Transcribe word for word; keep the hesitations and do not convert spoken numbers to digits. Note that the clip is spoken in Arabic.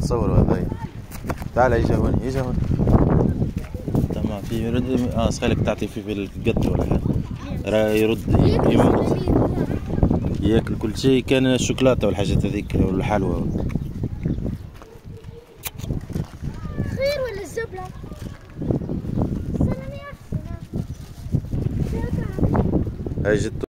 نصوروا هذا. تعال اجا هون اجا هون. تمام في يرد اه خليك تعطي فيه في القط ولا حاجه راه يرد يموت ياكل كل شيء. كان الشوكولاته والحاجات هذيك والحلوى. خير ولا الزبله؟ هاي جت